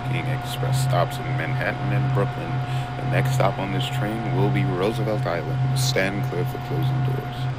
Walking Express stops in Manhattan and Brooklyn. The next stop on this train will be Roosevelt Island. Stand clear for closing doors.